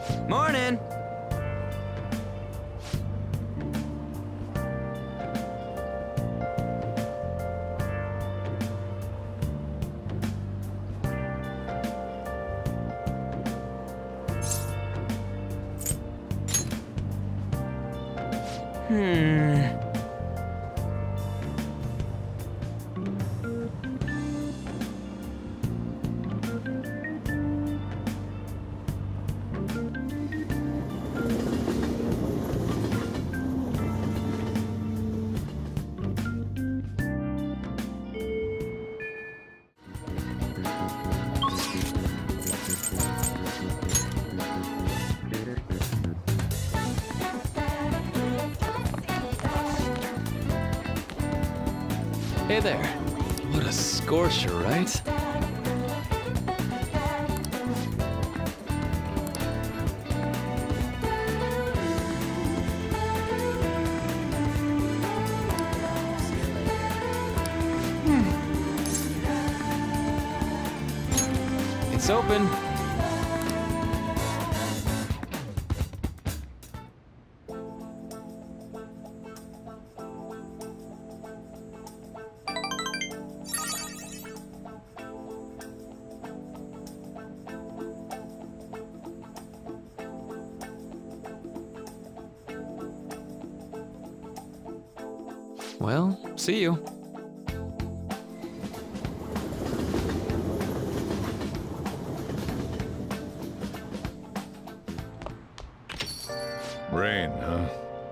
Morning! Hey there. What a scorcher, right? It's open. Well, see you. Rain, huh?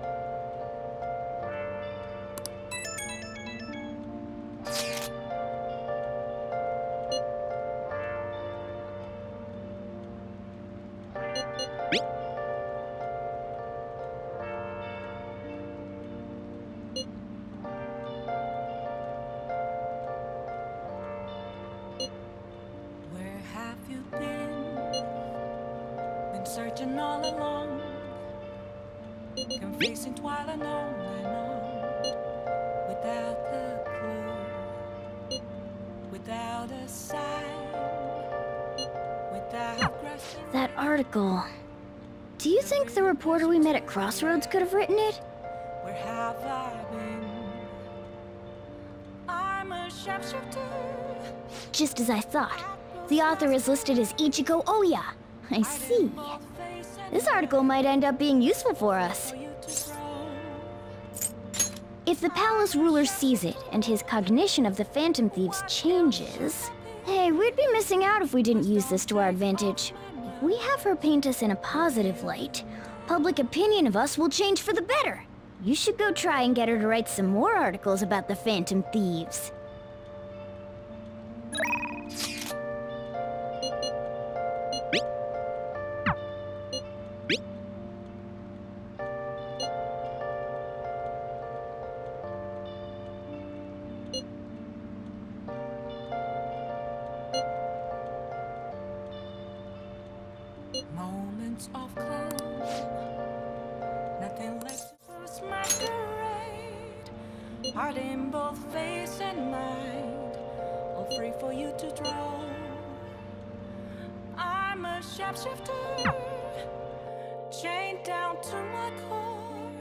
Where have you been? Been searching all along, confusing while alone and on, without a clue, without a sign, without grasping. That article. Do you think the reporter we met at Crossroads could have written it? Where have I been? I'm a sharpshooter. Just as I thought. The author is listed as Ichigo Oya. I see. This article might end up being useful for us. If the palace ruler sees it and his cognition of the Phantom Thieves changes... Hey, we'd be missing out if we didn't use this to our advantage. If we have her paint us in a positive light, public opinion of us will change for the better. You should go try and get her to write some more articles about the Phantom Thieves. Moments of calm, nothing left to masquerade. Heart in both face and mind, all free for you to draw. I'm a sharpshooter, chained down to my core.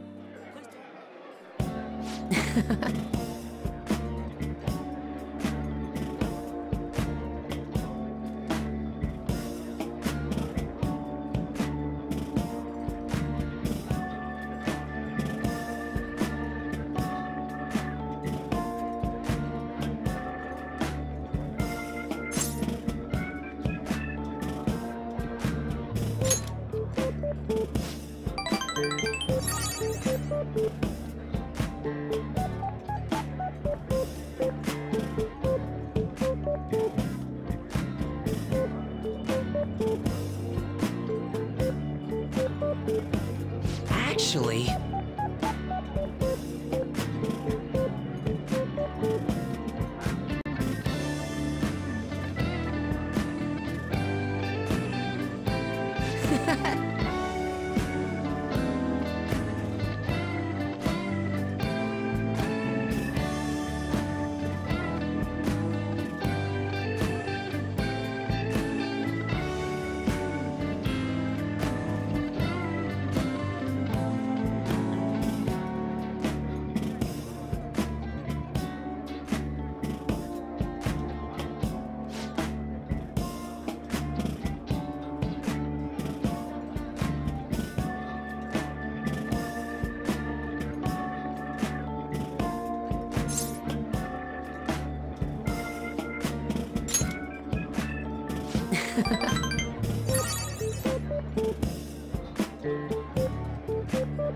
Actually...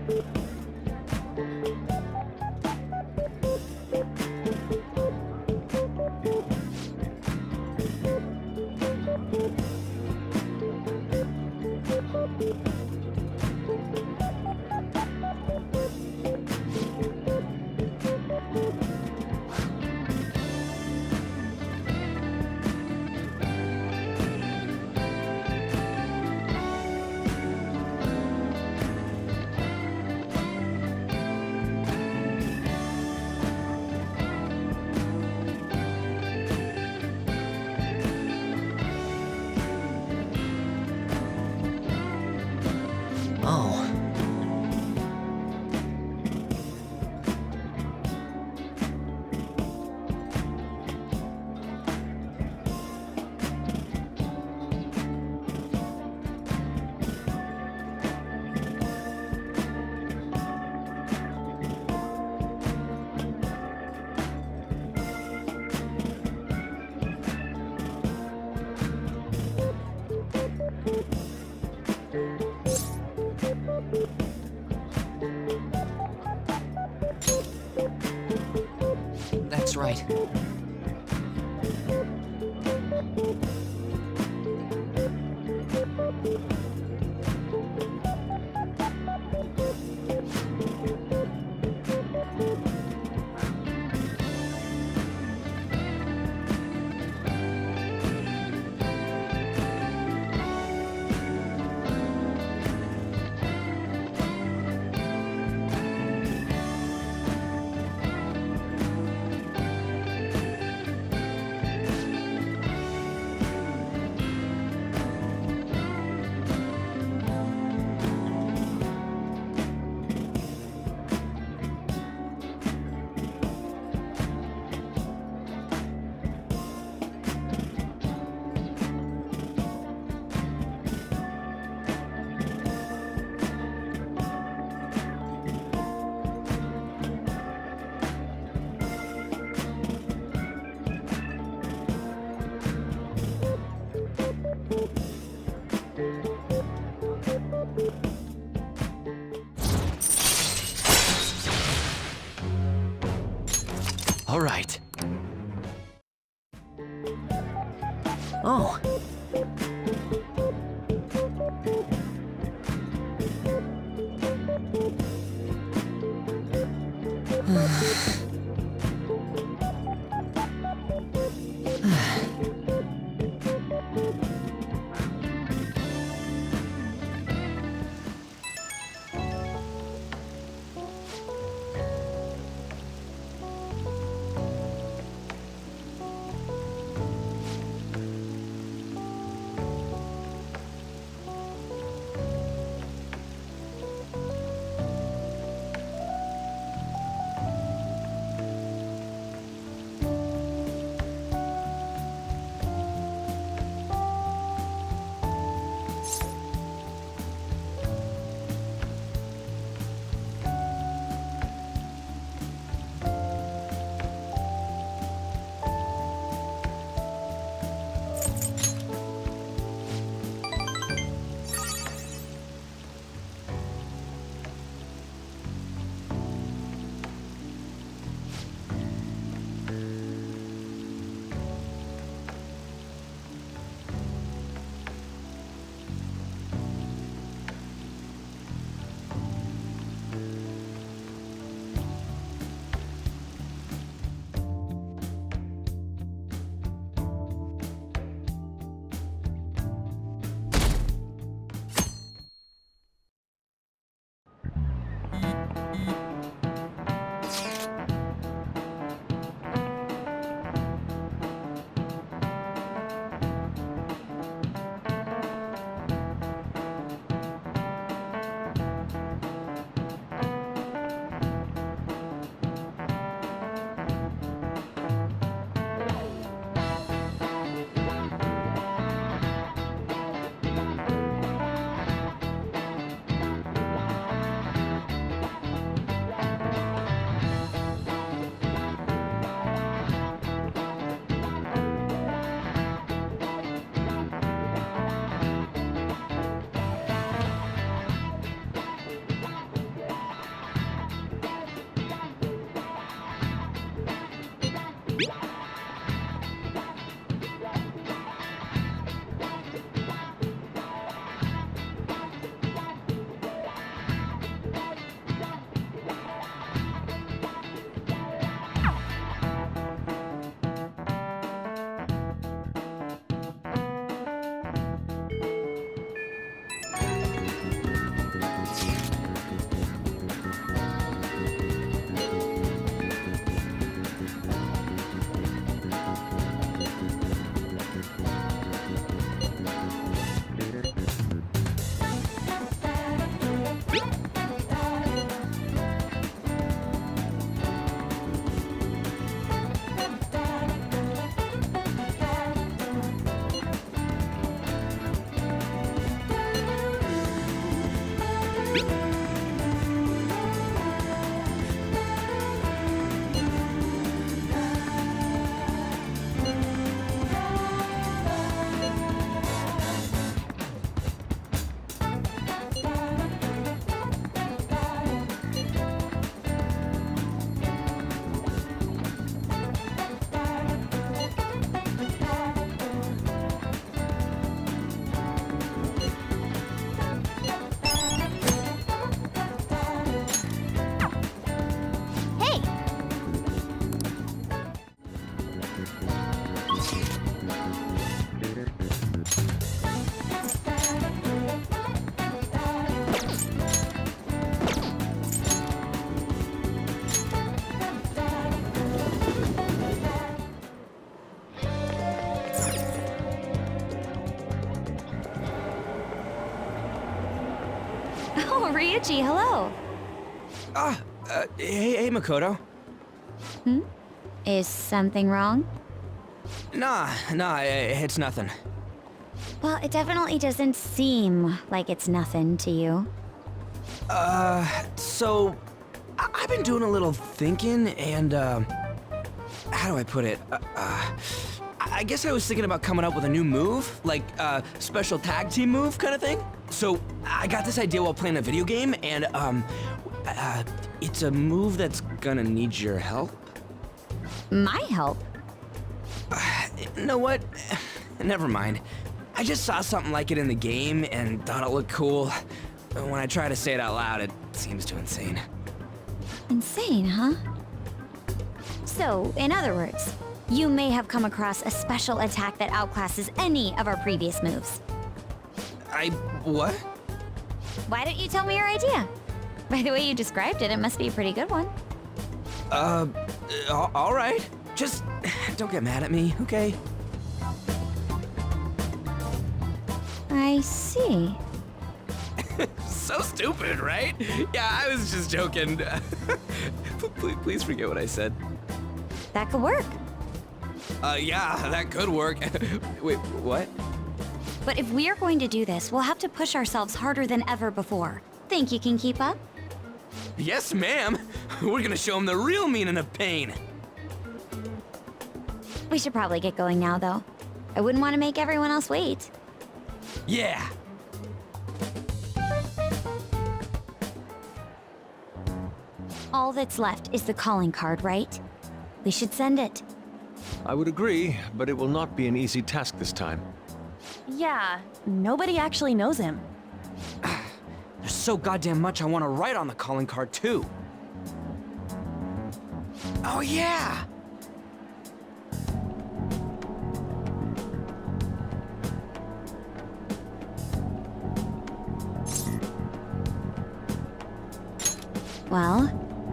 Oh. That's right. All right. Oh. Hey! Oh, Ryuji, hello. Hey, Makoto. Is something wrong? Nah, it's nothing. Well, it definitely doesn't seem like it's nothing to you. So, I've been doing a little thinking, and, how do I put it? I guess I was thinking about coming up with a new move, like a special tag team move kind of thing. So, I got this idea while playing a video game, and, it's a move that's gonna need your help. My help? You know what? Never mind. I just saw something like it in the game and thought it looked cool. But when I try to say it out loud, it seems too insane. Insane, huh? So, in other words, you may have come across a special attack that outclasses any of our previous moves. What? Why don't you tell me your idea? By the way you described it, it must be a pretty good one. All right. Just don't get mad at me, okay? I see. So stupid, right? Yeah, I was just joking. Please forget what I said. That could work. Yeah, that could work. Wait, what? But if we are going to do this, we'll have to push ourselves harder than ever before. Think you can keep up? Yes, ma'am. We're gonna show him the real meaning of pain. We should probably get going now, though. I wouldn't want to make everyone else wait. Yeah. All that's left is the calling card, right? We should send it. I would agree, but it will not be an easy task this time. Yeah, nobody actually knows him. There's so goddamn much I want to write on the calling card, too. Oh, yeah! Well...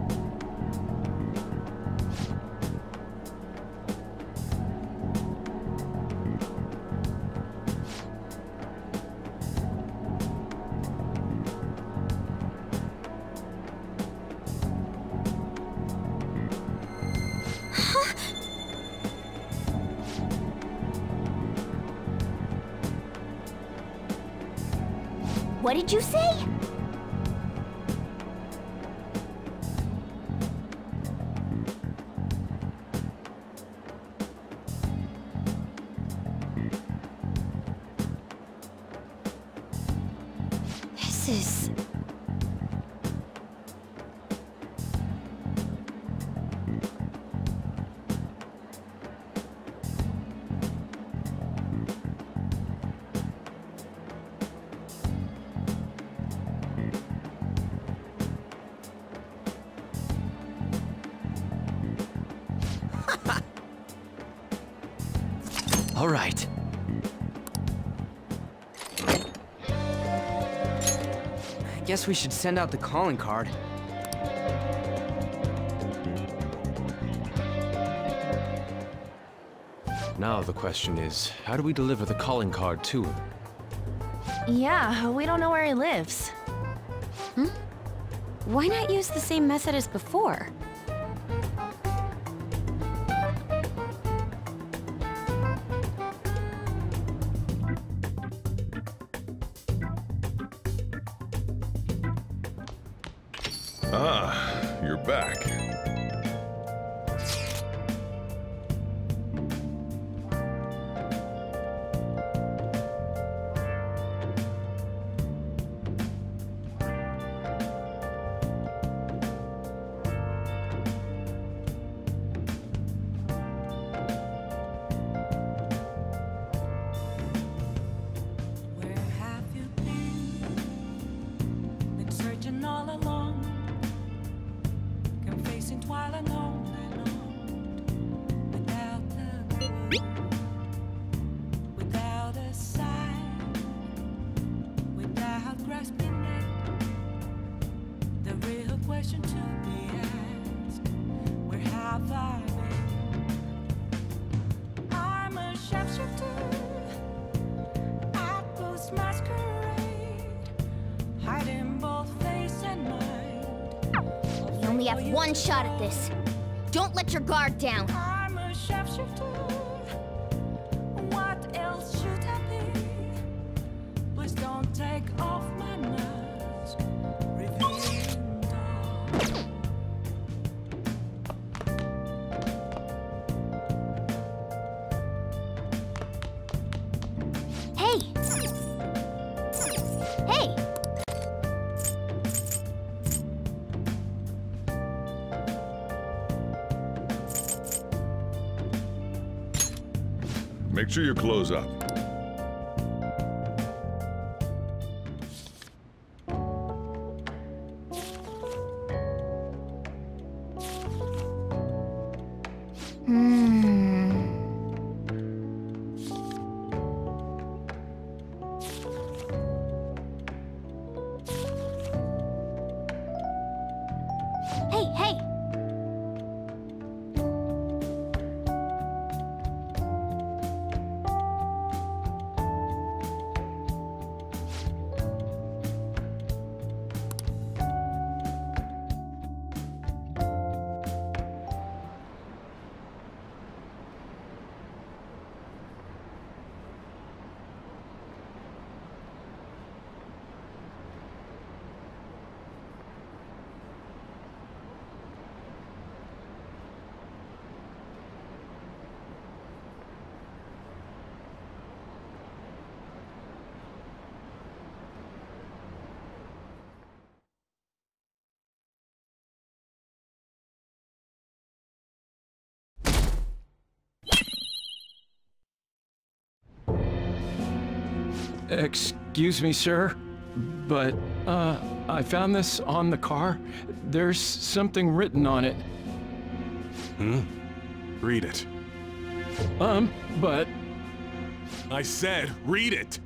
What did you say? This is... right. I guess we should send out the calling card. Now the question is, how do we deliver the calling card to him? Yeah, we don't know where he lives. Why not use the same method as before? Ah, you're back. Where have you been? Been searching all along, come facing twilight on and on, without a clue, without a sign, without grasping it. The real question to be asked: where have I been? I'm a sharpshooter. Masquerade, hiding both face and mind. You only have one shot at this. Don't let your guard down. I'm a sharpshooter. What else should I be? Please don't take off my mask. Revealing dawn. Hey! Hey! Make sure you close up. Hey, hey! Excuse me, sir, but, I found this on the car. There's something written on it. Read it. But... I said, read it!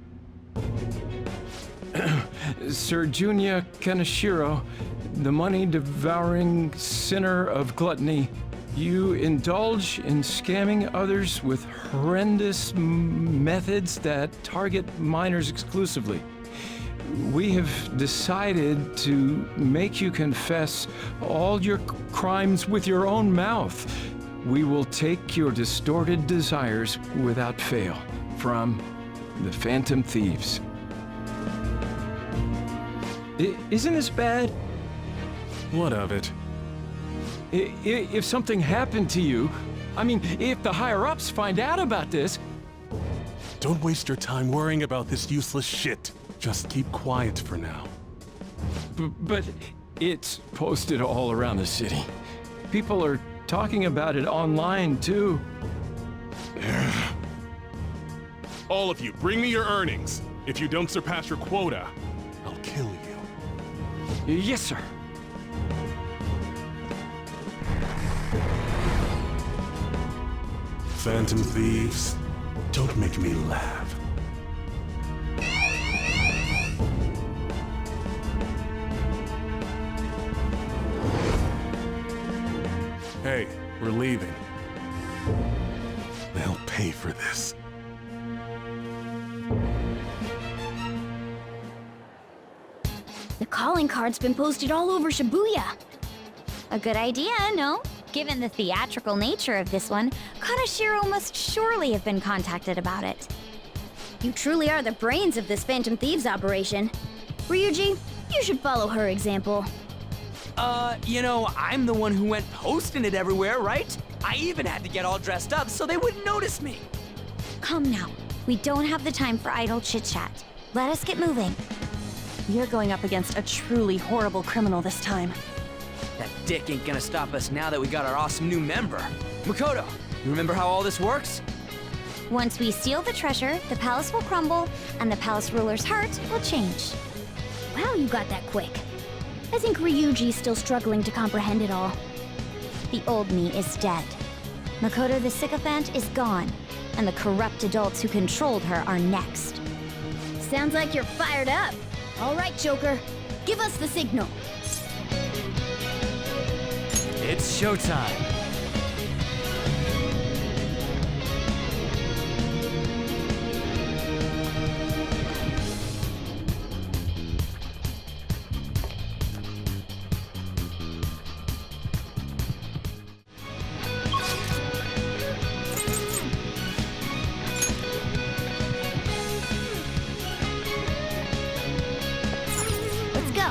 Sir Junya Kaneshiro, the money-devouring sinner of gluttony, you indulge in scamming others with horrendous methods that target minors exclusively. We have decided to make you confess all your crimes with your own mouth. We will take your distorted desires without fail from the Phantom Thieves. Isn't this bad? What of it? If something happened to you, I mean, if the higher-ups find out about this... Don't waste your time worrying about this useless shit. Just keep quiet for now. But it's posted all around the city. People are talking about it online, too. All of you, bring me your earnings. If you don't surpass your quota, I'll kill you. Yes, sir. Phantom Thieves, Don't make me laugh. Hey, we're leaving. They'll pay for this. The calling card's been posted all over Shibuya. A good idea, no? Given the theatrical nature of this one, Kaneshiro must surely have been contacted about it. You truly are the brains of this Phantom Thieves operation. Ryuji, you should follow her example. You know, I'm the one who went posting it everywhere, right? I even had to get all dressed up so they wouldn't notice me. Come now. We don't have the time for idle chit-chat. Let us get moving. You're going up against a truly horrible criminal this time. That dick ain't gonna stop us now that we got our awesome new member. Makoto, you remember how all this works? Once we steal the treasure, the palace will crumble, and the palace ruler's heart will change. Wow, you got that quick. I think Ryuji's still struggling to comprehend it all. The old me is dead. Makoto the sycophant is gone, and the corrupt adults who controlled her are next. Sounds like you're fired up. All right, Joker. Give us the signal. It's showtime. Let's go.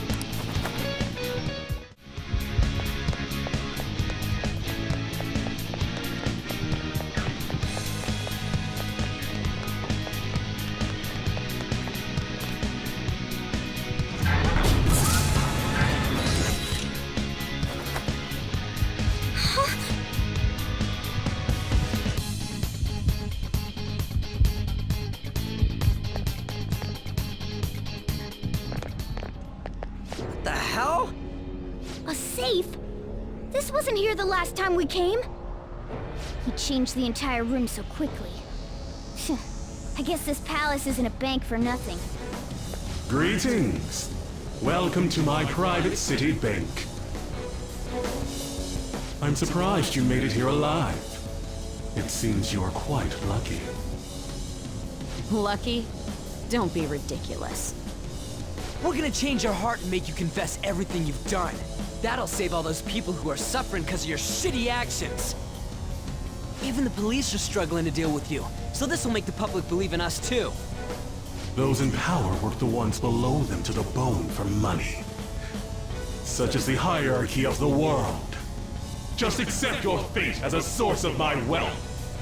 The hell? A safe? This wasn't here the last time we came. He changed the entire room so quickly. I guess this palace isn't a bank for nothing. Greetings. Welcome to my private city bank. I'm surprised you made it here alive. It seems you're quite lucky. Lucky? Don't be ridiculous. We're gonna change your heart and make you confess everything you've done. That'll save all those people who are suffering because of your shitty actions. Even the police are struggling to deal with you, so this will make the public believe in us too. Those in power work the ones below them to the bone for money. Such is the hierarchy of the world. Just accept your fate as a source of my wealth.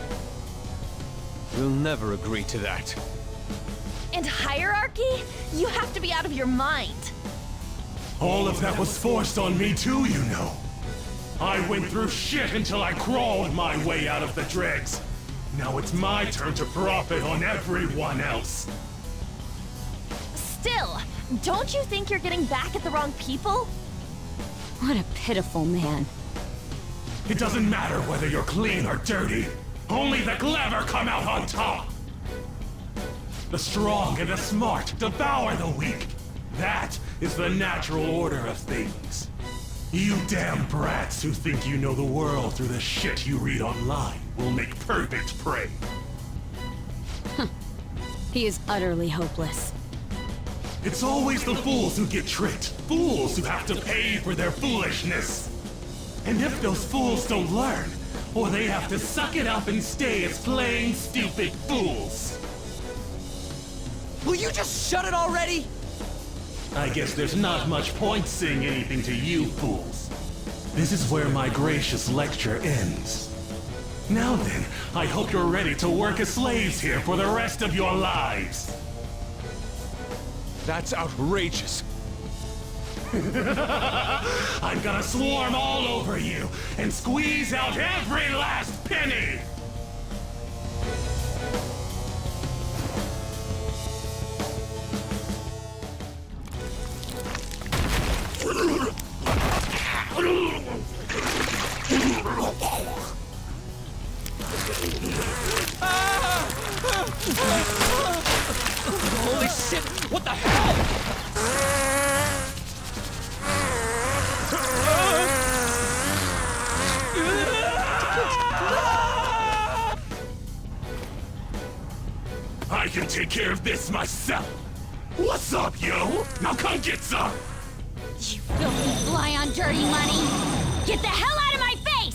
We'll never agree to that. And hierarchy? You have to be out of your mind. All of that was forced on me too, you know. I went through shit until I crawled my way out of the dregs. Now it's my turn to profit on everyone else. Still, don't you think you're getting back at the wrong people? What a pitiful man. It doesn't matter whether you're clean or dirty. Only the clever come out on top. The strong and the smart devour the weak. That is the natural order of things. You damn brats who think you know the world through the shit you read online will make perfect prey. He is utterly hopeless. It's always the fools who get tricked. Fools who have to pay for their foolishness. And if those fools don't learn, or they have to suck it up and stay as plain stupid fools. Will you just shut it already? I guess there's not much point saying anything to you fools. This is where my gracious lecture ends. Now then, I hope you're ready to work as slaves here for the rest of your lives. That's outrageous. I'm gonna swarm all over you and squeeze out every last penny! What the hell? I can take care of this myself. What's up, yo? Now come get some. You filthy fly on dirty money! Get the hell out of my face!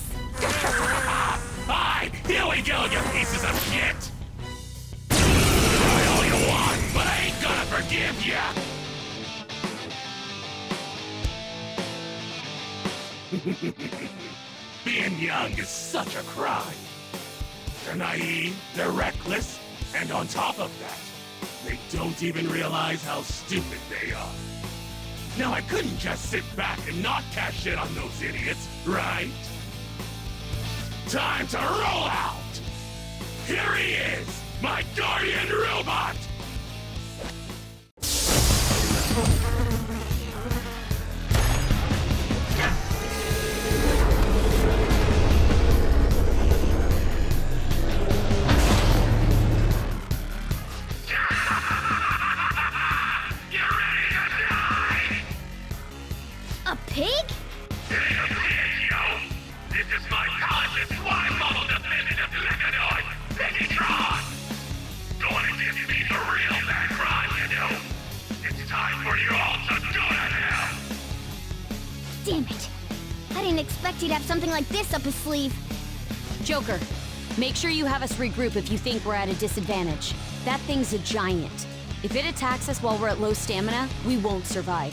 Hi, here we go, you pieces of shit. Try all you want, but I ain't gonna forgive ya. Being young is such a crime. They're naive, they're reckless, and on top of that, they don't even realize how stupid they are. Now I couldn't just sit back and not cash shit on those idiots, right? Time to roll out! Here he is, my guardian robot! A pig? This is my talented swine model definitive Leganoid, Megatron! Going against me is a real bad crime, you know? It's time for you all to go to hell! Damn it. I didn't expect he'd have something like this up his sleeve. Joker, make sure you have us regroup if you think we're at a disadvantage. That thing's a giant. If it attacks us while we're at low stamina, we won't survive.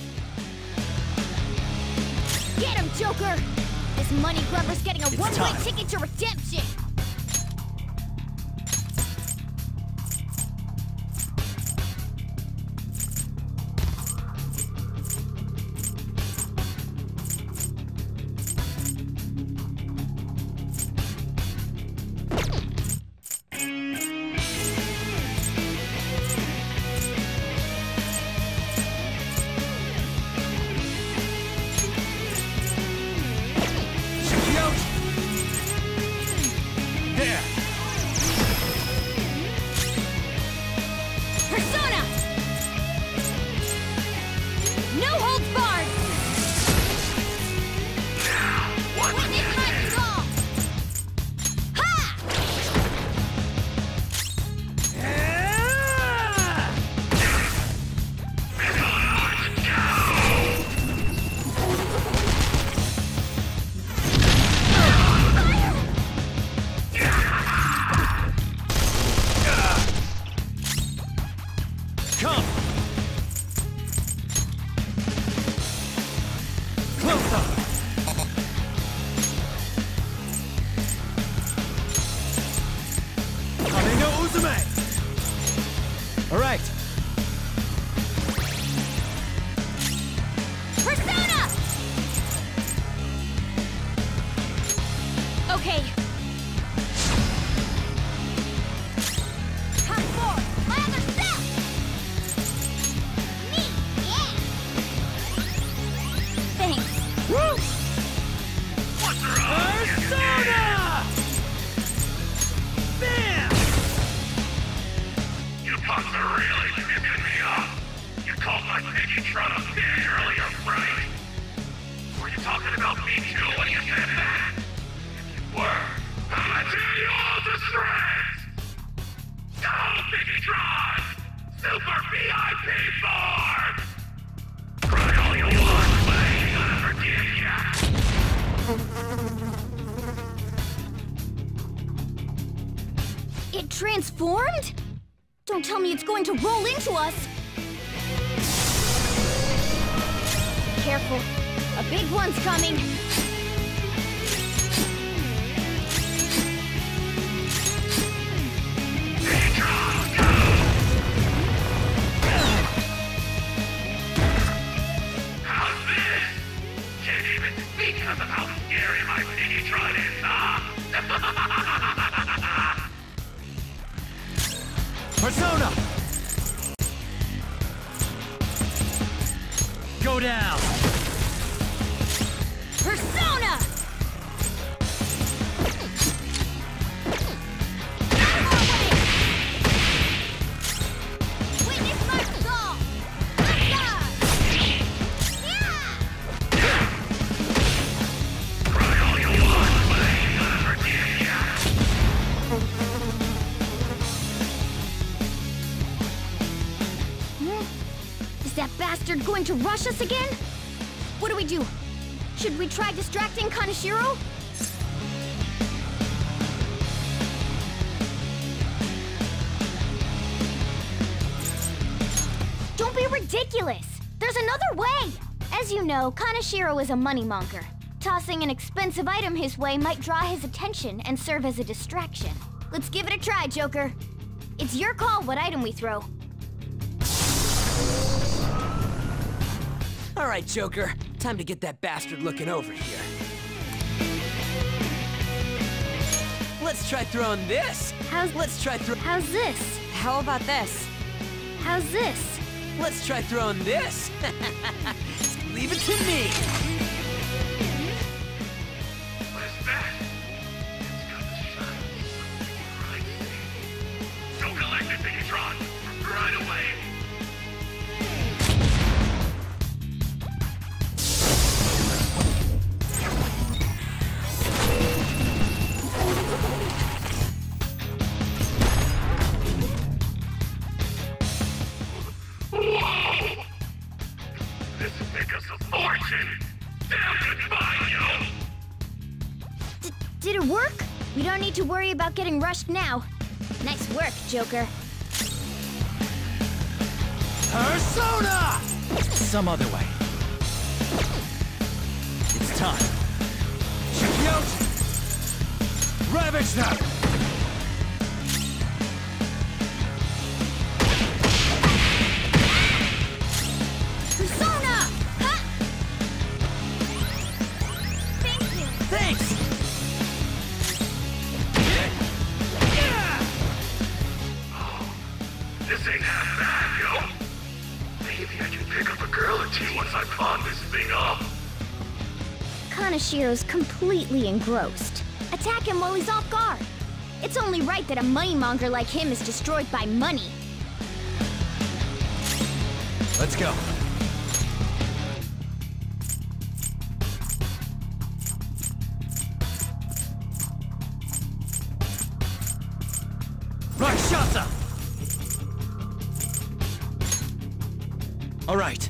Get him, Joker! This money grubber's getting a one-way ticket to redemption! Persona! No holds barred! Witness my resolve! Ha! Come! Close up! Kame no Uzume! Alright! Persona! Okay. Come forward! My other self! Me! Yeah! Thanks. Woo! What's wrong? Persona! Bam! You punks are really tripping me up. You called my Megatron a bitch earlier, right? Were you talking about me too when you said that? If you were, I'll tear you all to shreds! Go, Megatron! Super VIP form! Cry all you want, but I ain't gonna forgive ya! It transformed? Don't tell me it's going to roll into us! Careful. A big one's coming! How's this? Can't even speak because of how scary my Megatron is, huh? Persona! Go down! Persona! Witness my resolve! Is that bastard going to rush us again? What do we do? Should we try distracting Kaneshiro? Don't be ridiculous! There's another way! As you know, Kaneshiro is a moneymonger. Tossing an expensive item his way might draw his attention and serve as a distraction. Let's give it a try, Joker. It's your call what item we throw. All right, Joker. Time to get that bastard looking over here. Let's try throwing this. How's this? How about this? How's this? Let's try throwing this. Leave it to me. What is that? It's got the shine of right thing. Don't collect it, Biggitron! Right away! This will make us a fortune! Damn goodbye, yo! Did it work? We don't need to worry about getting rushed now. Nice work, Joker. Persona! Some other way. It's time. Check me out! Ravage them! Persona! Huh? Thank you. Thanks! This ain't half bad, yo. Maybe I can pick up a girl or two once I pawn this thing off. Kaneshiro's completely engrossed. Attack him while he's off guard. It's only right that a moneymonger like him is destroyed by money. Let's go. Rakshasa! All right.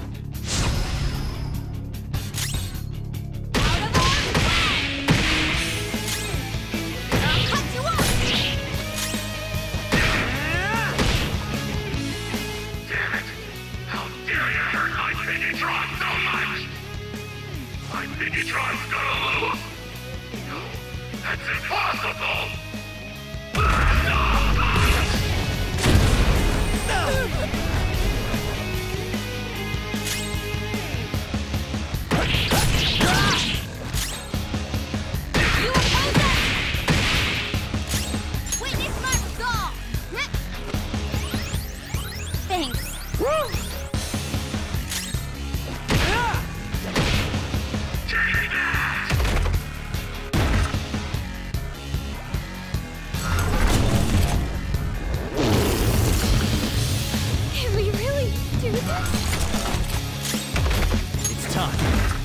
Biggitron's gonna lose! No, that's impossible! You oppose us! Witness my resolve! Thanks. Can we really do this? It's time.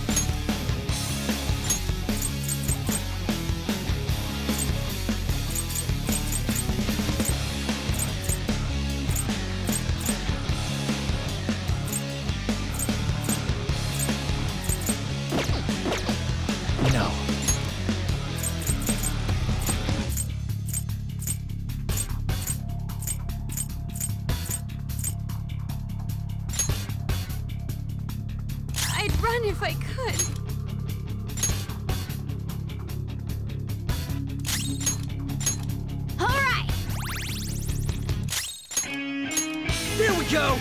No. I'd run if I could. All right. There we go!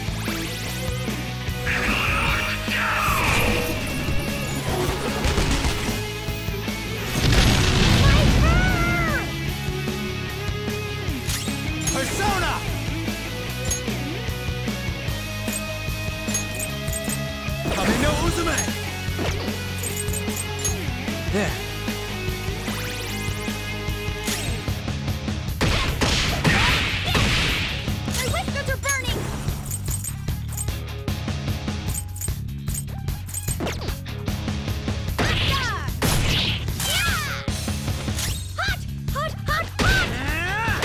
Persona! Kami no Uzume! There. My whiskers are burning! Hot! Hot, hot, hot!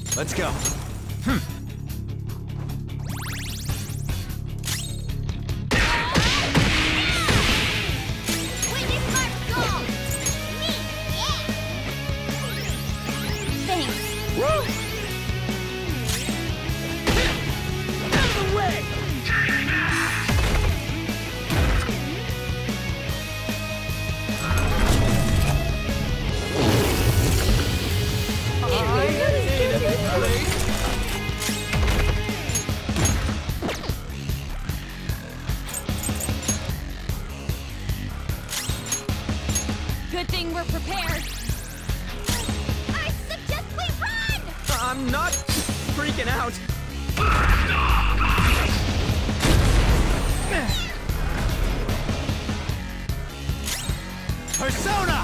Let's go. Good thing we're prepared. I suggest we run! I'm not freaking out. Persona!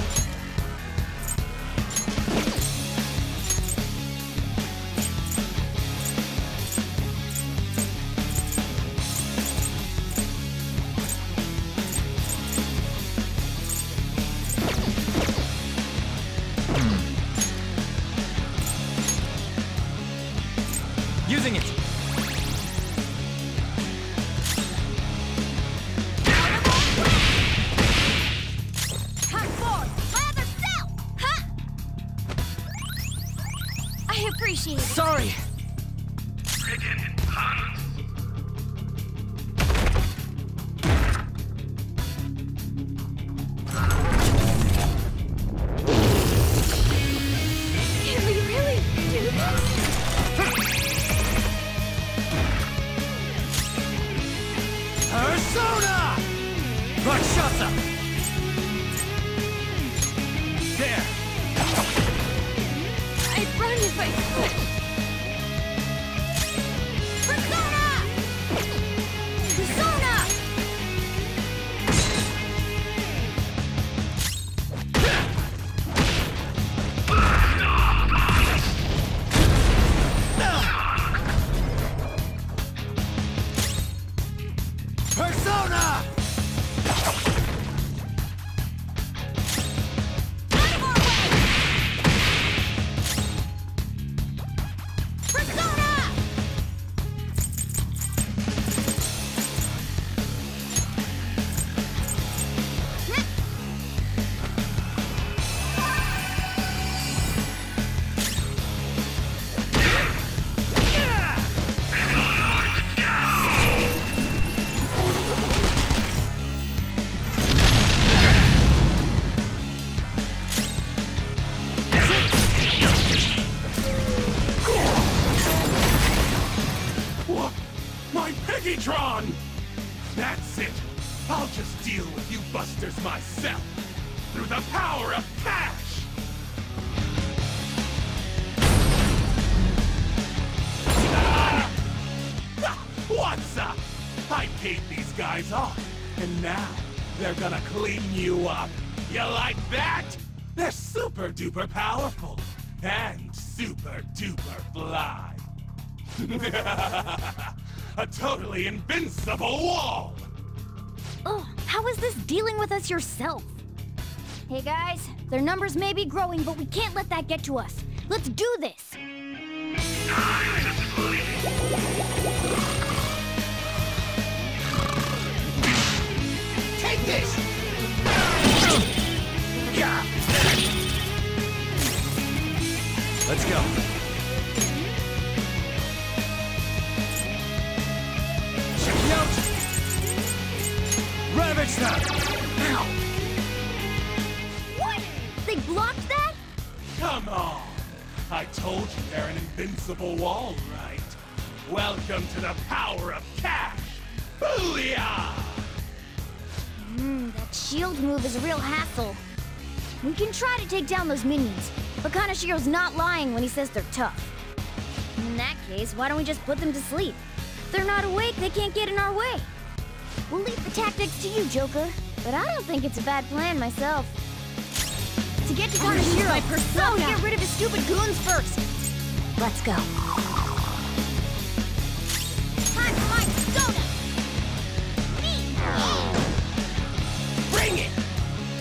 Using it. Come forward, my other self! Huh? I appreciate it. Sorry. Can we really do this? Persona! Rakshasa! There! I'd run if I could. Persona! Persona! Persona! Out of our way! Persona! What? My Peggytron! That's it. I'll just deal with you busters myself. Through the power of cash! Ah! Ah, what's up? I paid these guys off, and now they're gonna clean you up. You like that? They're super duper powerful and super duper fly. A totally invincible wall! Oh, how is this dealing with us yourself? Hey guys, their numbers may be growing, but we can't let that get to us. Let's do this! Take this! Let's go. Check me out! Ravage them! Ow! What? They blocked that? Come on! I told you they're an invincible wall, right? Welcome to the power of cash! Booyah! That shield move is a real hassle. We can try to take down those minions, but Kanashiro's not lying when he says they're tough. In that case, why don't we just put them to sleep? If they're not awake, they can't get in our way. We'll leave the tactics to you, Joker, but I don't think it's a bad plan myself. To get to Kanashiro, my persona. we'll have to get rid of his stupid goons first. Let's go. Time for my persona! Bring it!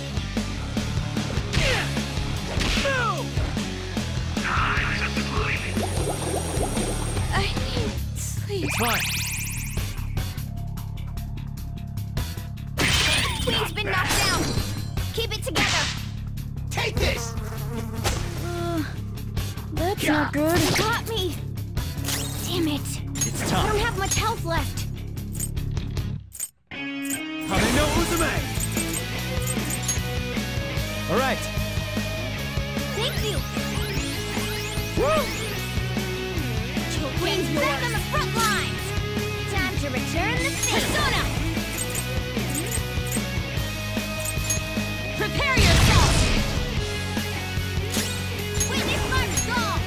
Move! fine. Queen's been knocked down. Keep it together. Take this! That's not good. Got me. Damn it. It's I time. don't have much health left. Hare no Uzume! Alright. Thank you. Woo! Queen's back on the front lines. Time to return the Persona. Prepare yourself. Witness my resolve.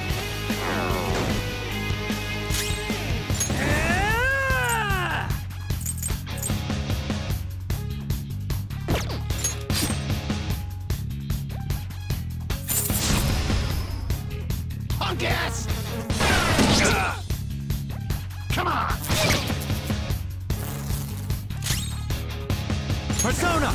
Punk ass! Come on! Persona!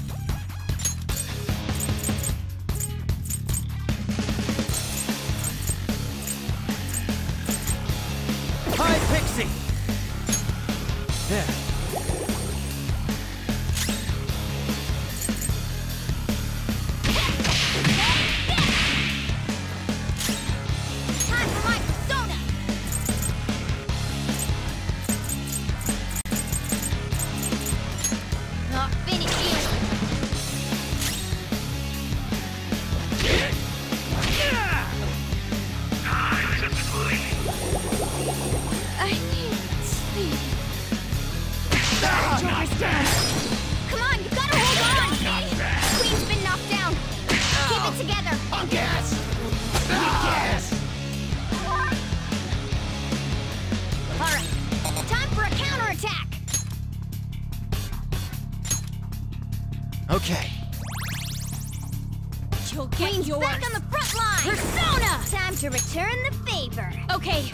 Hi, Pixie! There. Time for my Persona. Not finished yet. I need sleep. Joker's down. Come on, you gotta hold on. Queen's been knocked down. Keep it together. Punk ass! Yes! All right, time for a counterattack. Okay. Queen's back on the front line. Persona! Time to return the favor. Okay,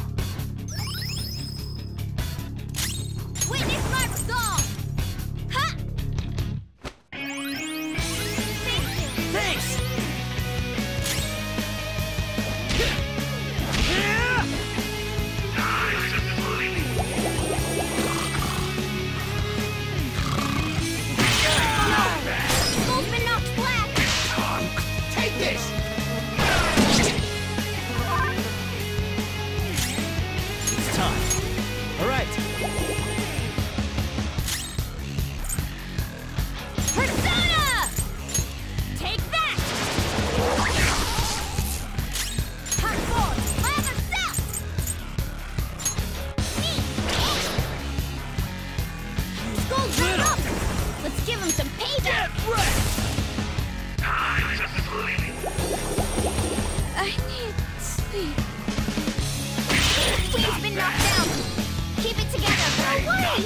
Witness my resolve. Ha! Thanks! Skull's been knocked flat. Take this! It's time. Alright. Persona! Take that! Hard forward, lather south! Me! Skull's right up! Let's give him some payback! I need sleep. Queen's been knocked down. Keep it together. Away!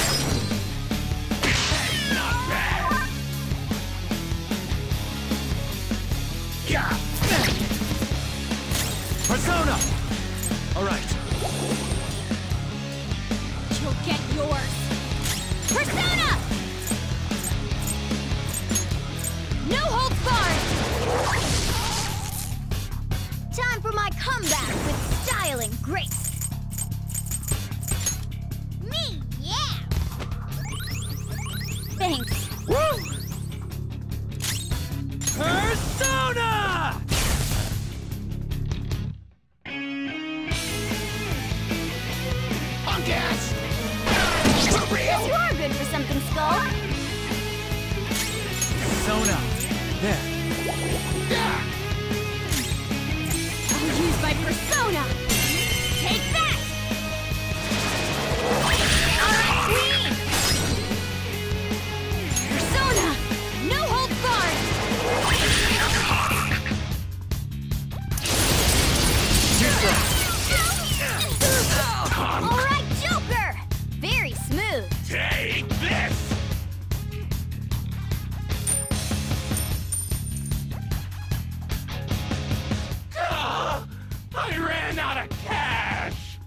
Persona! Alright. You'll get yours. Persona! No holds barred! Time for my comeback with style and grace. Me, yeah! Thanks. Woo! Persona! Punk ass! For Guess real! you are good for something, Skull. Persona! There. I'll use my Persona! Take that! Alright, Queen! Persona! No holds barred! Alright, Joker! Very smooth. Take this! I ran out of cash!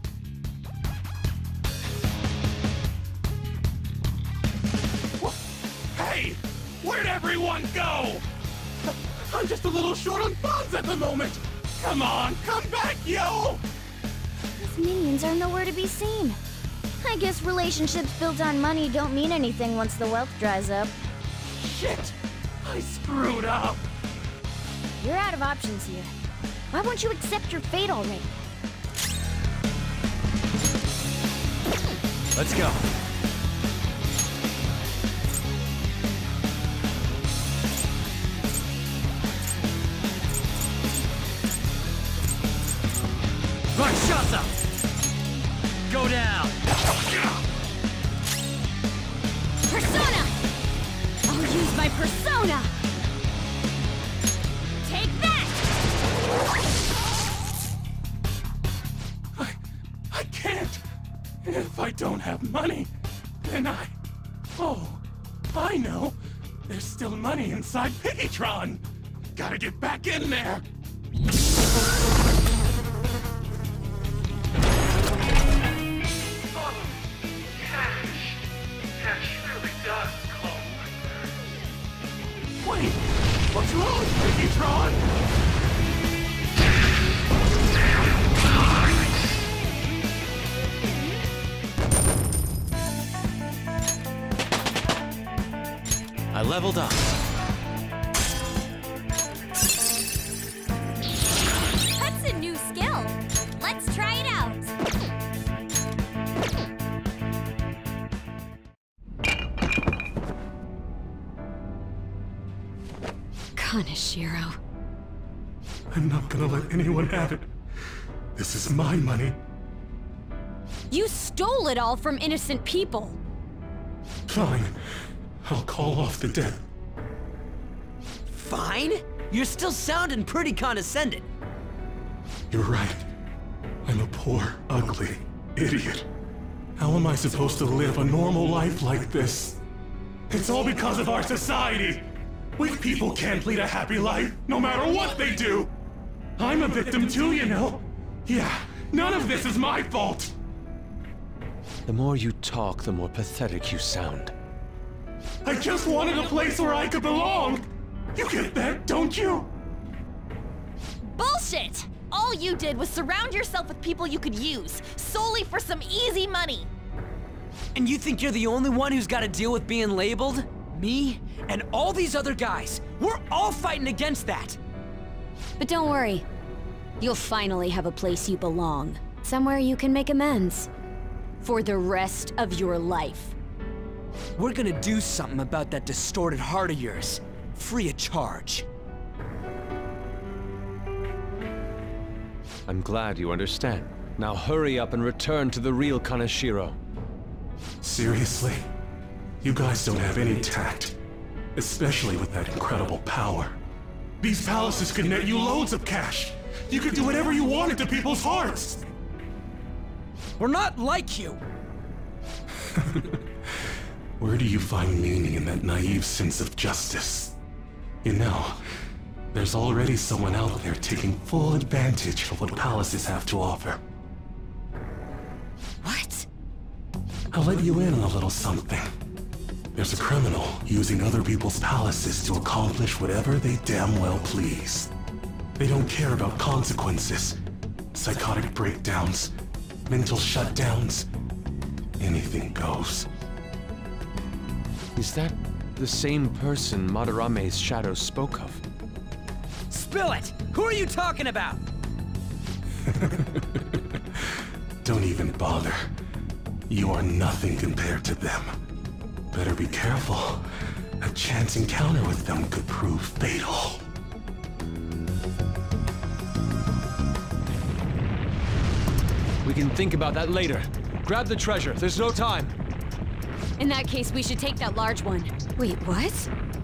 Hey! Where'd everyone go? I'm just a little short on funds at the moment! Come on, come back, yo! These minions are nowhere to be seen. I guess relationships built on money don't mean anything once the wealth dries up. Shit! I screwed up! You're out of options here. Why won't you accept your fate already? Let's go. Rakshasa! Go down! Persona! I'll use my persona! Take that! I can't! If I don't have money, then Oh, I know! There's still money inside Piggytron! Gotta get back in there! Wait, what's wrong, Piggytron? I leveled up. That's a new skill. Let's try it out. Kaneshiro. I'm not gonna let anyone have it. This is my money. You stole it all from innocent people. Fine. I'll call off the debt. Fine? You're still sounding pretty condescending. You're right. I'm a poor, ugly idiot. How am I supposed to live a normal life like this? It's all because of our society. We people can't lead a happy life, no matter what they do. I'm a victim too, you know. Yeah, none of this is my fault. The more you talk, the more pathetic you sound. I just wanted a place where I could belong. You get that, don't you? Bullshit! All you did was surround yourself with people you could use, solely for some easy money. And you think you're the only one who's got to deal with being labeled? Me and all these other guys, we're all fighting against that. But don't worry. You'll finally have a place you belong. Somewhere you can make amends. For the rest of your life. We're gonna do something about that distorted heart of yours. Free of charge. I'm glad you understand. Now hurry up and return to the real Kaneshiro. Seriously? You guys don't have any tact. Especially with that incredible power. These palaces could net you loads of cash. You could do whatever you wanted to people's hearts. We're not like you. Where do you find meaning in that naive sense of justice? You know, there's already someone out there taking full advantage of what palaces have to offer. What? I'll let you in on a little something. There's a criminal using other people's palaces to accomplish whatever they damn well please. They don't care about consequences, psychotic breakdowns, mental shutdowns. Anything goes. Is that the same person Madarame's shadow spoke of? Spill it! Who are you talking about? Don't even bother. You are nothing compared to them. Better be careful. A chance encounter with them could prove fatal. We can think about that later. Grab the treasure. There's no time. In that case, we should take that large one. Wait, what?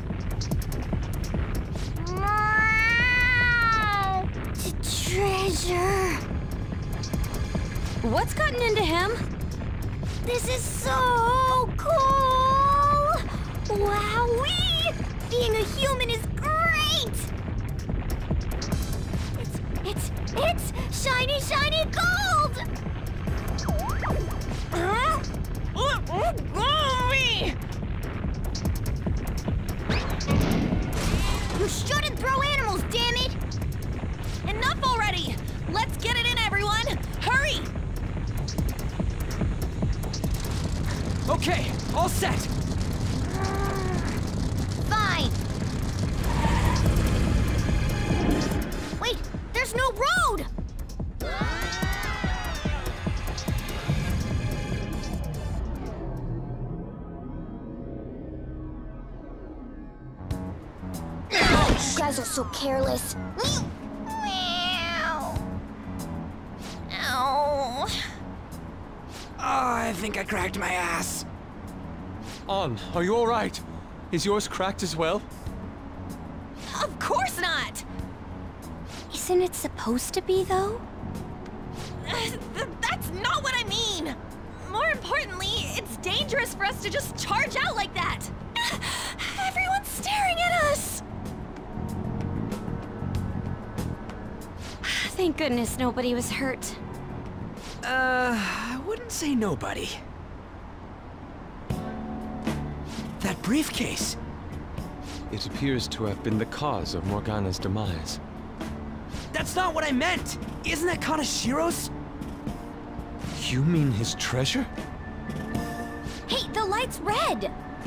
Treasure. What's gotten into him? This is so cool! Wowee! Being a human is great! It's shiny, shiny gold! You shouldn't throw animals, damn it! Enough already! Let's get it in, everyone! Hurry! All set! Fine. Wait, there's no road! You guys are so careless. Ow. Oh, I think I cracked my ass. On, are you alright? Is yours cracked as well? Of course not! Isn't it supposed to be, though? That's not what I mean! More importantly, it's dangerous for us to just charge out like that! Everyone's staring at us! Thank goodness nobody was hurt. I wouldn't say nobody. That briefcase. It appears to have been the cause of Morgana's demise. That's not what I meant! Isn't that Kanashiro's? You mean his treasure? Hey, the light's red!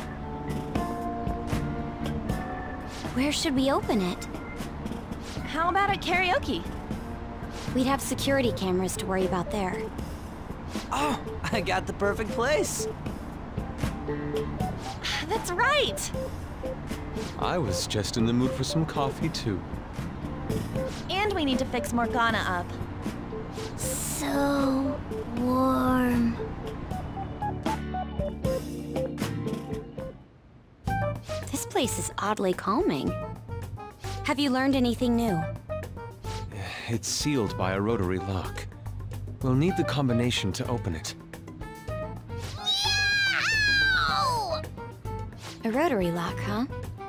Where should we open it? How about at karaoke? We'd have security cameras to worry about there. Oh, I got the perfect place. That's right! I was just in the mood for some coffee, too. And we need to fix Morgana up. So warm. This place is oddly calming. Have you learned anything new? It's sealed by a rotary lock. We'll need the combination to open it. A rotary lock, huh?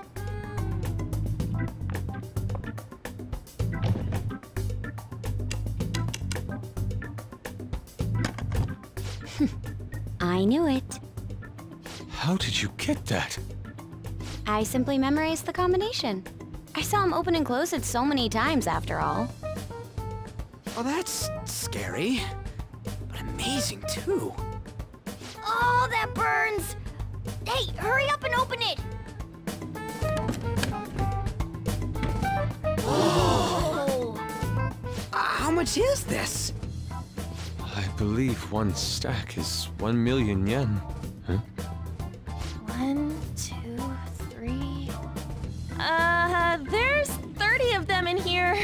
I knew it. How did you get that? I simply memorized the combination. I saw him open and close it so many times, after all. Oh, that's scary. But amazing, too. Oh, that burns! Hey, hurry up and open it! Oh! How much is this? I believe one stack is 1 million yen. Huh? 1, 2, 3... there's 30 of them in here.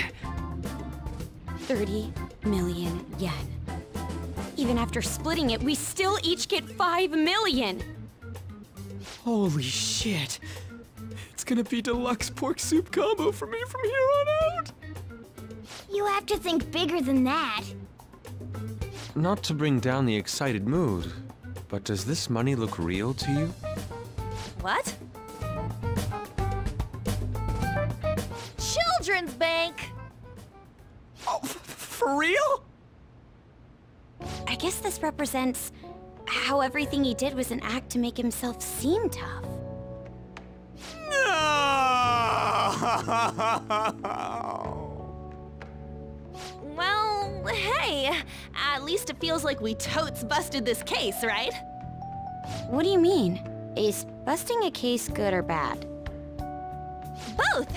30 million yen. Even after splitting it, we still each get 5 million! Holy shit. It's gonna be deluxe pork soup combo for me from here on out. You have to think bigger than that. Not to bring down the excited mood, but does this money look real to you? What? Children's bank! Oh, for real? I guess this represents how everything he did was an act to make himself seem tough. Well, hey, at least it feels like we totes busted this case, right? What do you mean? Is busting a case good or bad? Both!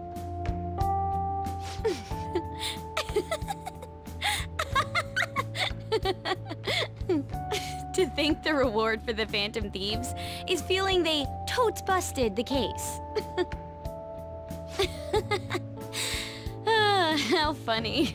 To think the reward for the Phantom Thieves is feeling they totes busted the case. How funny.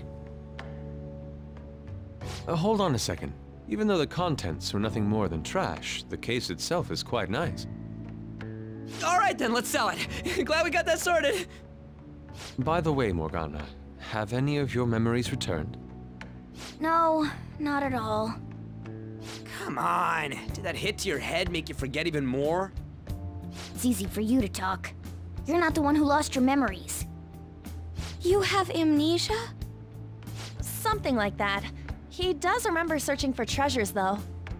Hold on a second. Even though the contents were nothing more than trash, the case itself is quite nice. All right then, let's sell it. Glad we got that sorted. By the way, Morgana, have any of your memories returned? No, not at all. Come on. Did that hit to your head make you forget even more? It's easy for you to talk. You're not the one who lost your memories. You have amnesia? Something like that. He does remember searching for treasures, though.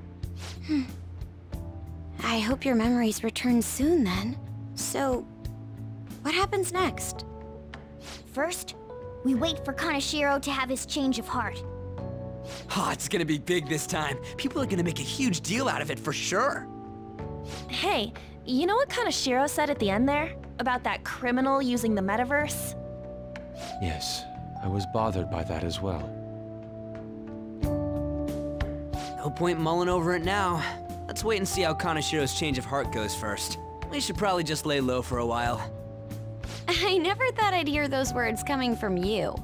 I hope your memories return soon, then. So, what happens next? First, we wait for Kanashiro to have his change of heart. Oh, it's gonna be big this time. People are gonna make a huge deal out of it for sure. Hey, you know what Kaneshiro said at the end there? About that criminal using the metaverse? Yes, I was bothered by that as well. No point mulling over it now. Let's wait and see how Kaneshiro's change of heart goes first. We should probably just lay low for a while. I never thought I'd hear those words coming from you.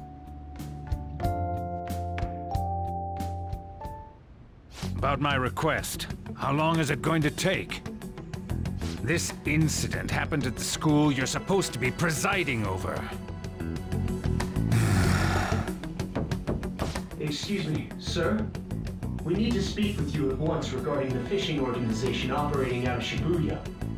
About my request, how long is it going to take? This incident happened at the school you're supposed to be presiding over. Excuse me, sir? We need to speak with you at once regarding the fishing organization operating out of Shibuya.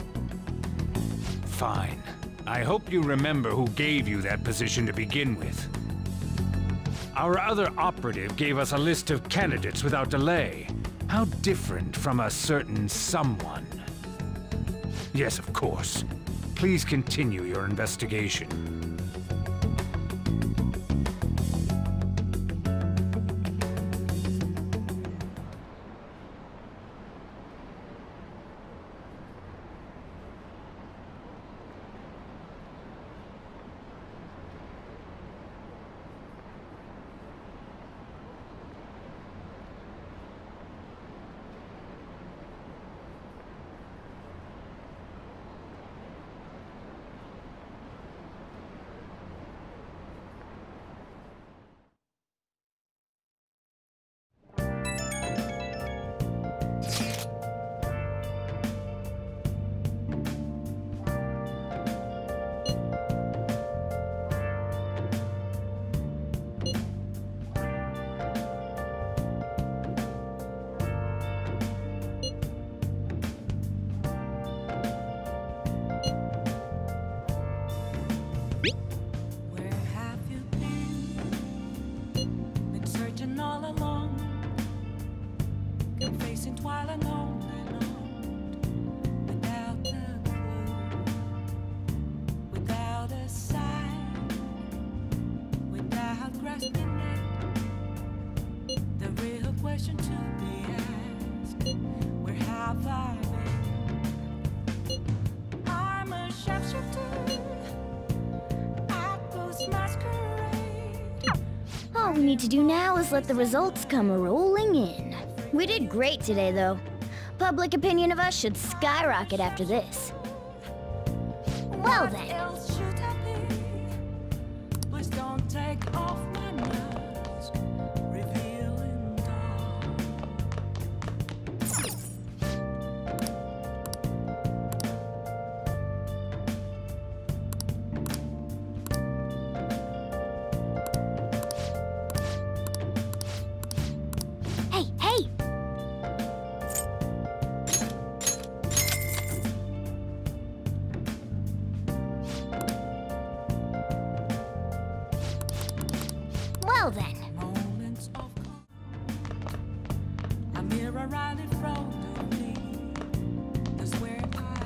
Fine. I hope you remember who gave you that position to begin with. Our other operative gave us a list of candidates without delay. How different from a certain someone. Yes, of course. Please continue your investigation. All we need to do now is let the results come rolling in. We did great today, though. Public opinion of us should skyrocket after this. Well then. Please don't take off my mask, revealing Hey, hey! Well then. moments of calm. A mirror right in front of me. That's where I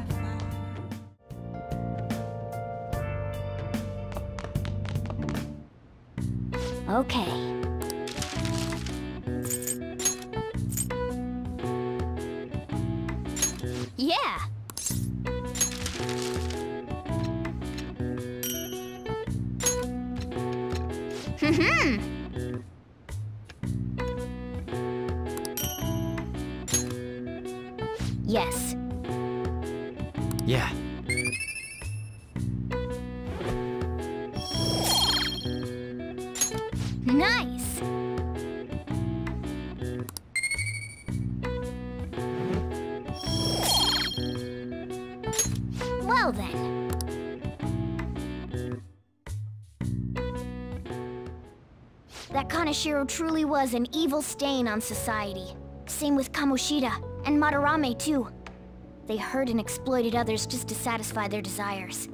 find. Okay. Yeah. Yes. Yeah. Nice. Well then. That Kaneshiro truly was an evil stain on society. Same with Kamoshida, and Madarame too. They hurt and exploited others just to satisfy their desires.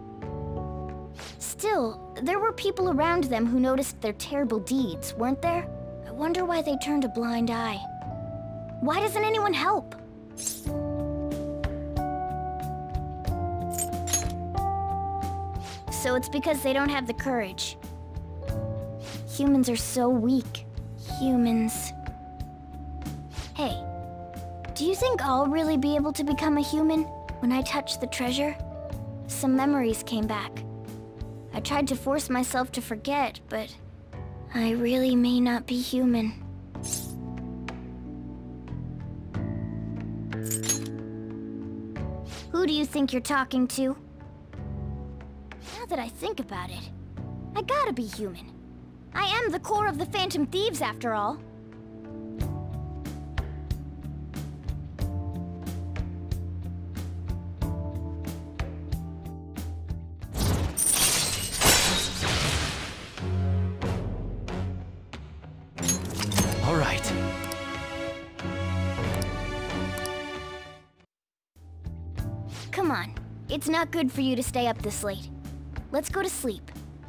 Still, there were people around them who noticed their terrible deeds, weren't there? I wonder why they turned a blind eye. Why doesn't anyone help? So it's because they don't have the courage. Humans are so weak. Humans. Hey, Do you think I'll really be able to become a human when I touch the treasure? Some memories came back. I tried to force myself to forget, but I really may not be human. Who do you think you're talking to? Now that I think about it, I gotta be human. I am the core of the Phantom Thieves, after all. All right. Come on. It's not good for you to stay up this late. Let's go to sleep.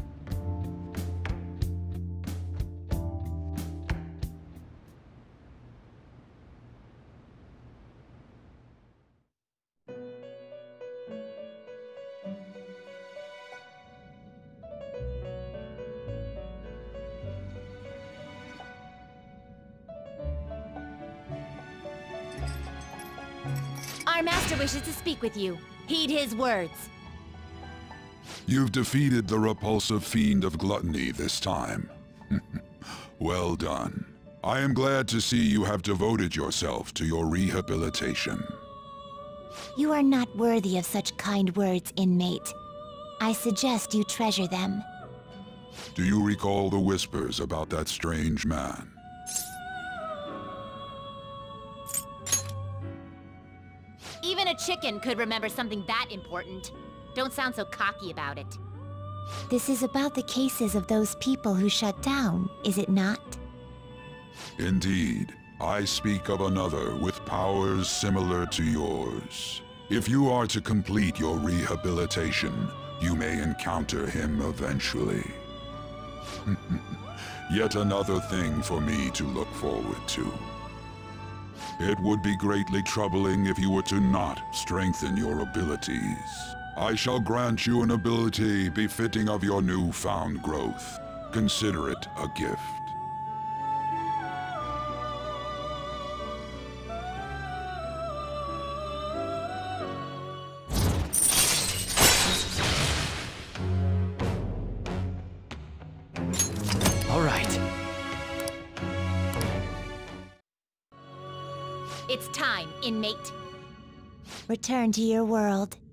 Our master wishes to speak with you. Heed his words. You've defeated the repulsive fiend of gluttony this time. Well done. I am glad to see you have devoted yourself to your rehabilitation. You are not worthy of such kind words, inmate. I suggest you treasure them. Do you recall the whispers about that strange man? Even a chicken could remember something that important. Don't sound so cocky about it. This is about the cases of those people who shut down, is it not? Indeed. I speak of another with powers similar to yours. If you are to complete your rehabilitation, you may encounter him eventually. Yet another thing for me to look forward to. It would be greatly troubling if you were to not strengthen your abilities. I shall grant you an ability befitting of your newfound growth. Consider it a gift. All right. It's time, inmate. Return to your world.